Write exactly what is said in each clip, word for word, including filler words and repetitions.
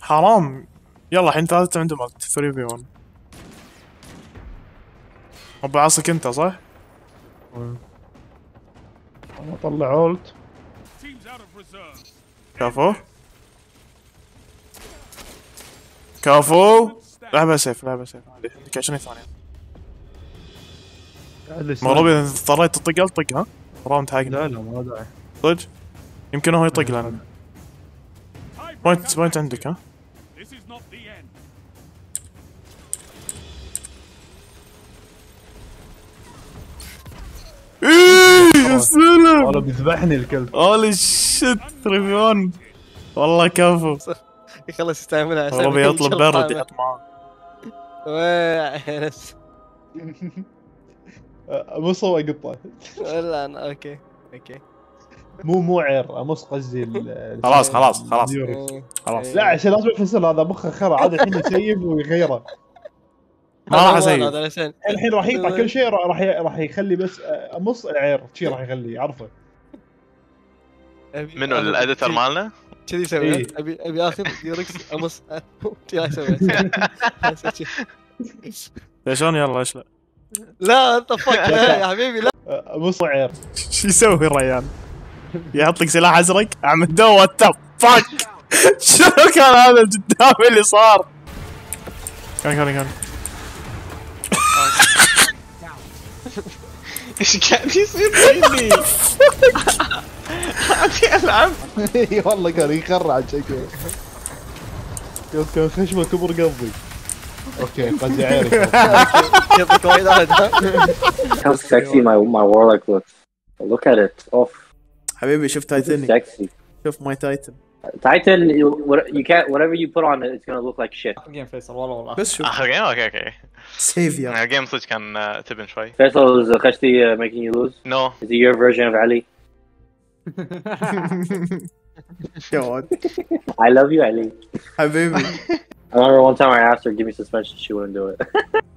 حرام. يلا الحين ثلاثة عندهم ثلاثة في واحد. ربع عصك انت صح؟ انا اطلع هولت. كفو كفو. لعبها سيف لعبها سيف عندك عشرين ثانية. المفروض اذا اضطريت تطق طق ها؟ راوند حقنا. لا لا ما داعي. صدق؟ يمكن هو يطق لنا. بوينت بوينت عندك ها؟ ايه يا سلام. والله بيذبحني الكلب. هولي شت ريفيون. والله كفو. يخلص يستعملها عشان ربي يطلب برد يحط معاه. وين امص هو يقطع. لا انا اوكي اوكي. مو مو عير امص قصدي ال- خلاص خلاص خلاص إيه. خلاص. إيه. لا عشان لازم يفسر هذا مخه خرا عاد الحين يسيب ويغيره. ما راح هذا اسيب. هذا عشان الحين راح يقطع كل شيء راح ي- راح يخلي بس امص العير شي راح يخليه عرفه. أبي- منو أبي- الاديتور كذي- مالنا؟ كذي يسوي إيه. ابي ابي اخذ ديركس امص كذي يسوي. شلون يلا اشلع. لا انت فك يا حبيبي لا. امص عير. شو يسوي الريان؟ يحط لك سلاح ازرق عم دو وات فاك. شنو كان هذا قدامي اللي صار؟ كان كان كان ايش قاعد يصير فيني؟ ابي العب. اي والله كان يخرع شكله. يوم كان خشمه كبر قلبي. اوكي قصدي عيرك. يعطيك وايد عاد. How sexy my my warlock looks. Look at it. Oh, حبيبي شوف this is تايتاني. sexy. شوف ماي تايتن. Titan, you, what, you can't. Whatever you put on it, it's gonna look like shit. جيم فيصل والله والله. بس شوف اخر جيم اوكي اوكي. سيفير. الجيم صدق كان آه، تبن شوي. Faisal, is Khashti uh, making you lose? نو. Is he your version of Ali? يا ولد I love you, Ali. حبيبي. I remember one time I asked her to give me suspension, she wouldn't do it.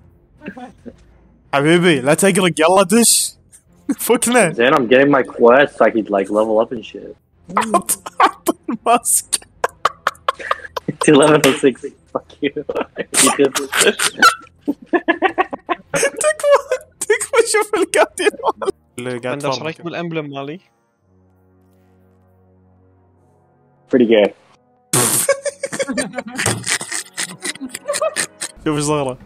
حبيبي لا تقرق يلا دش. فكنا. Then I'm getting my quest so I could like level up and shit. حط حط الماسك. It's eleven oh six. Fuck you. تكفى تكفى شوف الكاتب اللي قاعد عندك ايش يتفرج. رايك بالامبلم مالي؟ Pretty good. شوف ايش صغره.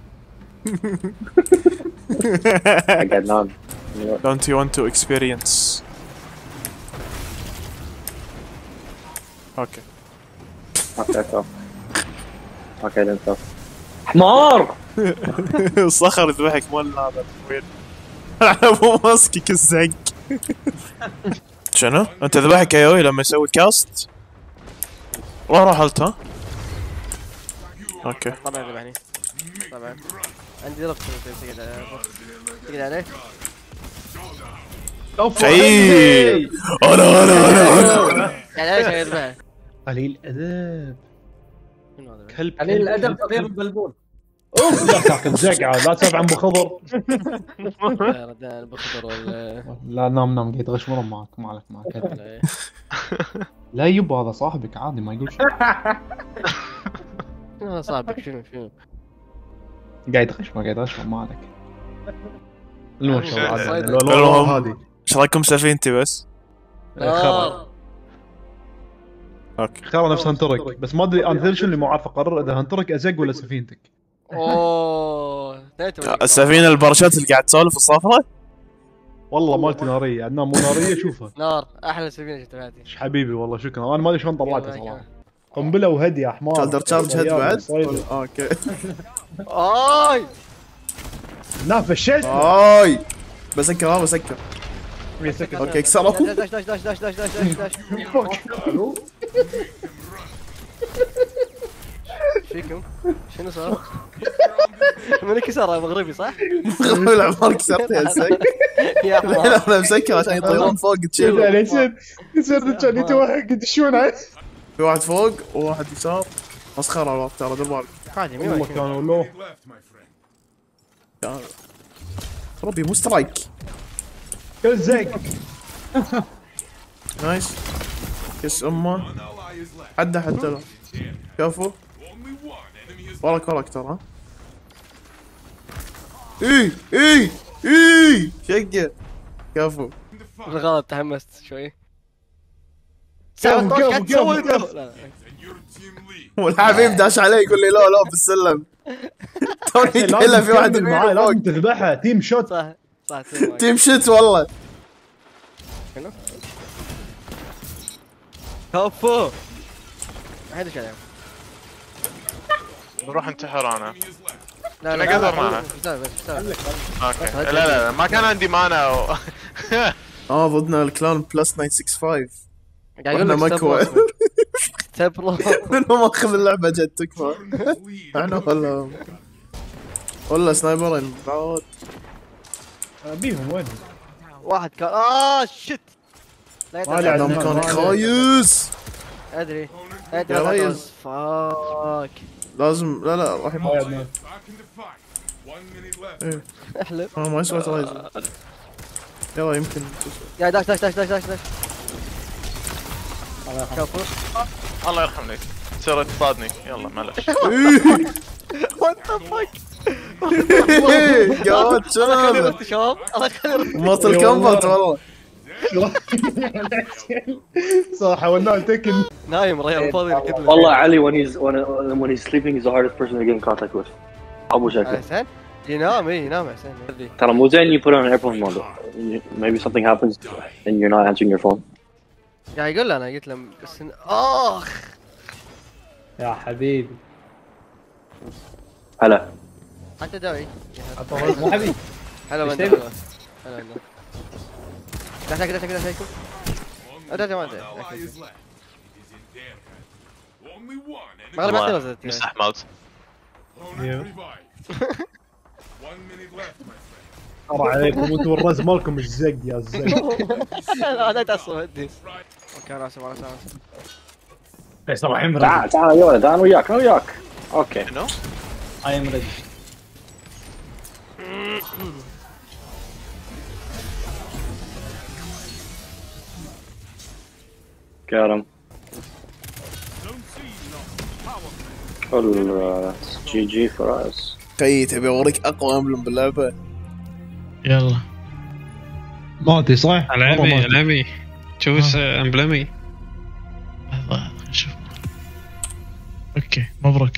I got none. Don't you want to experience? اوكي. Okay, so. Okay, then so. حمار! صخر يذبحك مال هذا وين؟ مو ماسكك الزق. شنو؟ انت ذبحك ايوي لما يسوي كاست؟ والله راح هلت ها؟ اوكي. طبعا ذبحني طبعا. عندي ضغط تقعد تقعد عليه. شيء. انا انا انا انا. يعني ايش يذبحه؟ قليل ادب. منو هذا؟ كلب قليل الادب غير البلبول. اوف لا تاكل زقعه لا تسولف عن ابو خضر. يا ردان بخضر ولا لا نام نام قاعد يغش مرة معك مالك معك. لا يبا هذا صاحبك عادي ما يقول شيء. اه صاحبك شنو شنو؟ قاعد يغش ما قاعد يغش مالك. المهم شو عاد صيد. لو- لو- لو هذه ايش رايكم سفينتي بس؟ خرا اوكي. خرا نفس هنترك بس ما ادري انا تدري شو اللي مو عارف اقرر اذا هنترك ازق ولا سفينتك. اوه السفينه البارشات اللي قاعد تسولف الصفرة؟ والله مالتي ناريه عندنا مو ناريه شوفها. نار احلى سفينه شفتها بحياتي. ايش حبيبي والله شكرا انا ما ادري شلون طلعتها صراحه. قنبله وهدي يا حمار. شالدر تشارج هيد بعد؟ صيدة. اوكي. اي لا فشلت. اي بسكر ها بسكر. اوكي كسروا. داش داش داش داش داش داش داش داش. ايش فيكم؟ شنو صار؟ من كسرها مغربي صح؟ مغربي العمار كسرت يا زق. يا الحين حمار. انا مسكر عشان يطيرون فوق تشيل. يعني يصير يصير كان يتوهق يدشون عليه. في واحد فوق وواحد يسار. مسخره الوقت ترى دير بالك. عادي والله مين كانوا لو ربي مو سترايك. كل زق. نايس. كس امه. عدى حتى له. كفو. وراك وراك ترى. اي اي اي شقه كفو. بالغلط تحمست شوي. كفو كفو كفو لا كفو. لا. والحبيب داش علي يقول لي لا لا بالسلم. توني كله في واحد معاه فوق. لازم تذبحها تيم شوت. صح صح تيم تيم شت والله. شنو؟ كفو. ما حد عليهم. بروح انتحر انا. لا أنا قدر معها. اوكي لا لا لا ما كان عندي مانا و... اه ضدنا الكلان بلس تسعمية وخمسة وستين. قاعد يقول احنا لك مكوى. تبلو. منو ماخذ اللعبه جد تكفى. احنا ولا ولا سنايبرين بعود. بيهم وين؟ واحد كان اه شت. لا ما يطلع. لعب. انا مكانك خايس. ادري يا ادري ريس. فاك لازم لا لا راح يموت. ايه احلف. آه، ما يسوى رايز. يلا يمكن يا داش داش داش داش داش داش كفو. الله يرحمني سرت صادني يلا معلش. وات ذا فاك. جواد شنو هذا؟ شباب الله يخلي ماسل كومبات والله. صح حولناه تكن. نايم ريال فاضي الكتله. والله علي when he's when when he's sleeping he's the hardest person to get in contact with. ابو شكل. حسين ينام اي ينام حسين. ترى مو زين you put on airplane mode. Maybe something happens and you're not answering your phone. قاعد يقول له انا قلت له بس إن- اخ يا حبيبي. هلا. حتى دوي. مو حبيبي. هلا إيش وين تبي؟ هلا وين داش داش داش داش داش داش ما ادري ما غلب عندي وزنت مسح موت. ترى عليكم انتم الرز مالكم الزق يا الزق. انا تعصب ودي اوكي راسي راسي راسي فيصل الحين تعال تعال يا ولد انا وياك انا وياك. اوكي. شنو؟ اي ام ريدي. كرم. كل جي جي فراس. خيي تبي اوريك اقوى امبلم باللعبه. يلا ماتي صح؟ العبي العبي شوف امبلمي. لحظة نشوف. اوكي مبروك.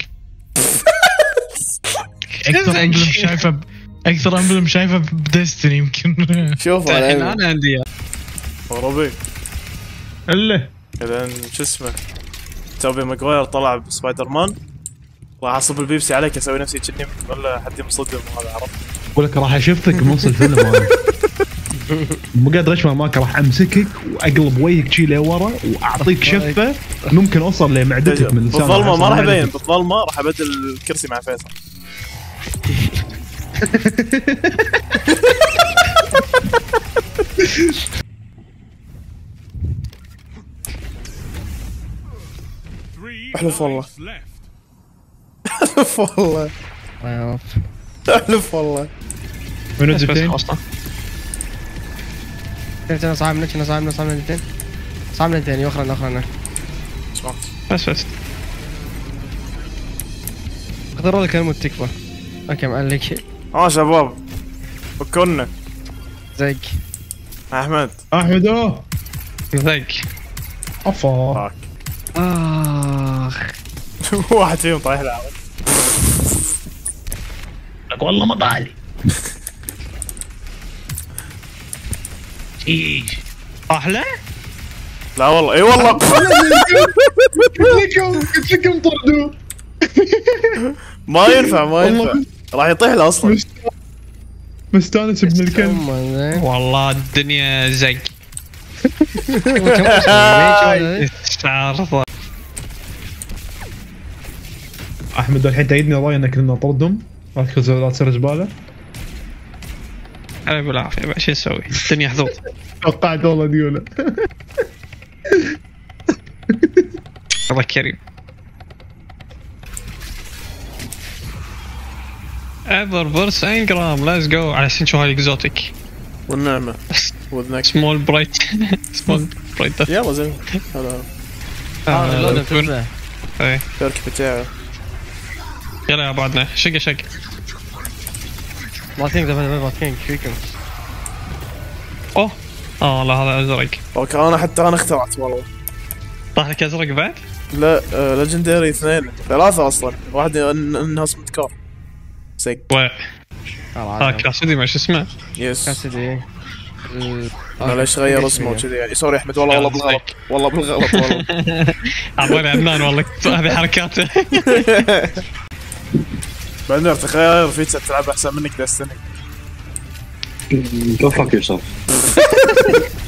اكثر امبلم شايفه ب... اكثر امبلم شايفه بدستني يمكن. شوف الحين على انا عندي ربي. الا اذا شو اسمه توبي ماجواير طلع بسبايدر مان راح اصب البيبسي عليك اسوي نفسي كني ولا حد ينصدم هذا عرفت. اقول لك راح اشوفك بنص الفيلم هذا. مو قادر اشوف ماك راح امسكك واقلب وجهك شي لورا واعطيك شفه ممكن اوصل لمعدتك من لسانك. بالظلمه ما راح ابين بالظلمه راح ابدل الكرسي مع فيصل. احلف والله. احلف والله. احلف والله. من الزبدين؟ اصلا كنا صعبنا كنا صعبنا صعبنا الاثنين صعبنا الاثنين يخرنا يخرنا بس بس اقدر لك الموت تكفى. اوكي معلك اه شباب فكرنا زق احمد. احمد اوه ذاك افا. فاك. اخ واحد فيهم طايح العرض. لك والله ما طالي. ايش احلى. لا والله اي والله. قلت لكم قلت لكم طردوه. ما ينفع ما ينفع راح يطيح له اصلا. مستانس ابن الكلب. والله الدنيا زق. استعرض. احمد الحين تعيدني راي انك كنا نطردهم لا تخزر لا تصير زباله. انا بالعافيه بقى شو نسوي؟ الدنيا حظوظ. توقعت والله ديوله. الله كريم. اذر فيرس انجرام ليتس جو على اساس هاي اكزوتيك والنعمه وذنك سمول برايت سمول برايت. يلا زين هذا اه لازم تنزع ترك بتاعه. يلا يا بعدنا شقه شق ماسكين ذا ماسكين فيكم. اوه اه والله هذا ازرق. اوكي انا حتى انا اخترعت والله. طاح لك ازرق بعد؟ لا آه ليجندري اثنين ثلاثة اصلا، واحد انهاس متكار. سيك. وين؟ اه كاسدي ما شو اسمه؟ يس. كاسدي. معليش غير اسمه كذي يعني. سوري احمد والله والله بالغلط والله بالغلط والله. عطاني عدنان والله هذه حركاته. بعدين تخيل في تلعب احسن منك دستني. Go fuck yourself.